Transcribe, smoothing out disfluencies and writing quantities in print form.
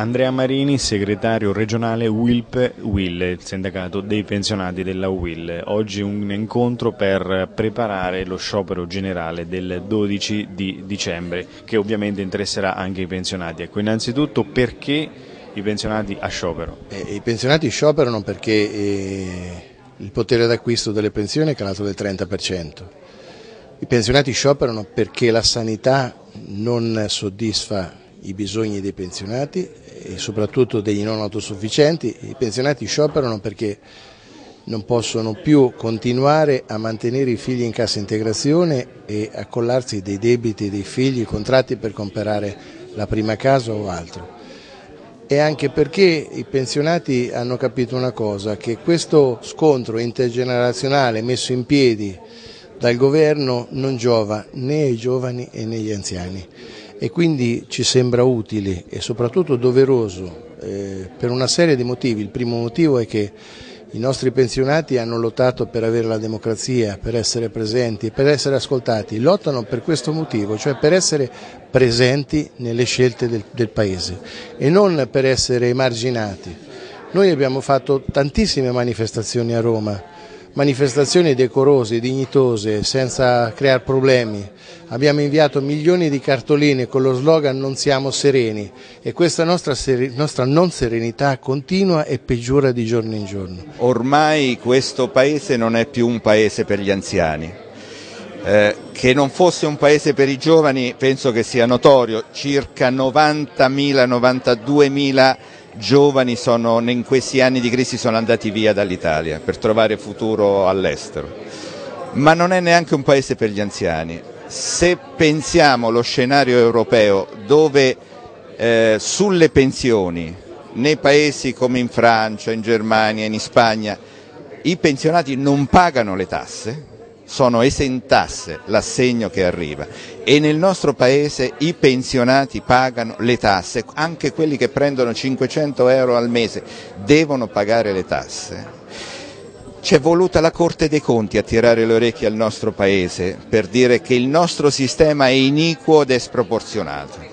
Andrea Marini, segretario regionale UILP-UIL, il sindacato dei pensionati della UIL. Oggi un incontro per preparare lo sciopero generale del 12 di dicembre, che ovviamente interesserà anche i pensionati. Ecco, innanzitutto perché i pensionati a sciopero? I pensionati scioperano perché il potere d'acquisto delle pensioni è calato del 30%. I pensionati scioperano perché la sanità non soddisfa i bisogni dei pensionati e soprattutto degli non autosufficienti. I pensionati scioperano perché non possono più continuare a mantenere i figli in cassa integrazione e accollarsi dei debiti dei figli, contratti per comprare la prima casa o altro. E anche perché i pensionati hanno capito una cosa, che questo scontro intergenerazionale messo in piedi dal governo non giova né ai giovani né agli anziani e quindi ci sembra utile e soprattutto doveroso per una serie di motivi. Il primo motivo è che i nostri pensionati hanno lottato per avere la democrazia, per essere presenti, per essere ascoltati, lottano per questo motivo, cioè per essere presenti nelle scelte del Paese e non per essere emarginati. Noi abbiamo fatto tantissime manifestazioni a Roma, manifestazioni decorose, dignitose, senza creare problemi. Abbiamo inviato milioni di cartoline con lo slogan "Non siamo sereni" e questa nostra non serenità continua e peggiora di giorno in giorno. Ormai questo paese non è più un paese per gli anziani. Che non fosse un paese per i giovani penso che sia notorio, circa 90.000, 92.000 giovani in questi anni di crisi sono andati via dall'Italia per trovare futuro all'estero, ma non è neanche un paese per gli anziani. Se pensiamo allo scenario europeo dove sulle pensioni nei paesi come in Francia, in Germania, in Spagna i pensionati non pagano le tasse, sono esentasse l'assegno che arriva e nel nostro paese i pensionati pagano le tasse, anche quelli che prendono 500 euro al mese devono pagare le tasse. C'è voluta la Corte dei Conti a tirare le orecchie al nostro paese per dire che il nostro sistema è iniquo ed è sproporzionato.